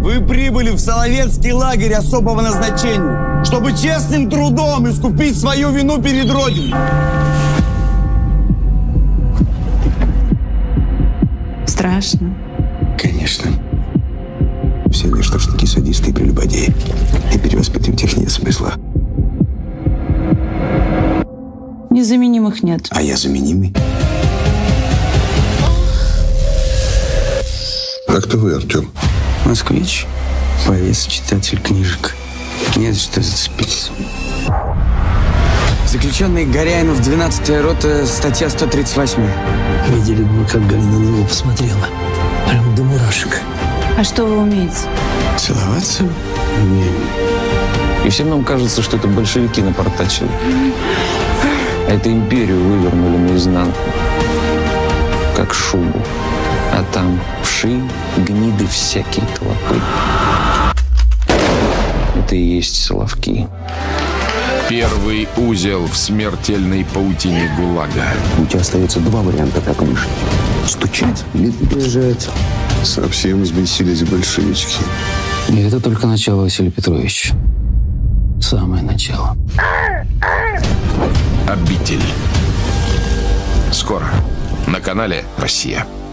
Вы прибыли в Соловецкий лагерь особого назначения, чтобы честным трудом искупить свою вину перед Родиной. Страшно. Конечно. Все гештальтники садисты и прелюбодеи. И перевоспитывать их нет смысла. Незаменимых нет. А я заменимый. А кто вы, Артем? Москвич, повес, читатель книжек. Не за что зацепиться. Заключенный Горяинов, 12-я рота, статья 138. Видели бы вы, как Галина на него посмотрела. Прям до мурашек. А что вы умеете? Целоваться? Умеем. И всем нам кажется, что это большевики напортачили. А это империю вывернули наизнанку. Как шубу. А там вши, гниды всякие клопы. Это и есть Соловки. Первый узел в смертельной паутине ГУЛАГа. У тебя остается два варианта, как выжить. Стучать или бежать. Совсем взбесились большевички. И это только начало, Василий Петрович. Самое начало. Обитель. Скоро на канале «Россия».